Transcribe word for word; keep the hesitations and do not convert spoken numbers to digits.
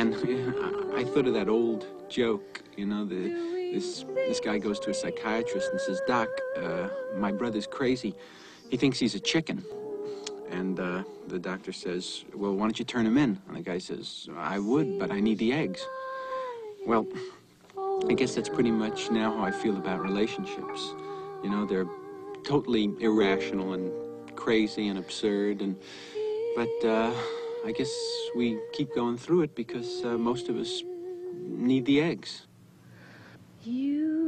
And I thought of that old joke, you know, the, this, this guy goes to a psychiatrist and says, Doc, uh, my brother's crazy. He thinks he's a chicken. And uh, the doctor says, well, why don't you turn him in? And the guy says, I would, but I need the eggs. Well, I guess that's pretty much now how I feel about relationships. You know, they're totally irrational and crazy and absurd, and but uh, I guess we keep going through it because uh, most of us need the eggs. You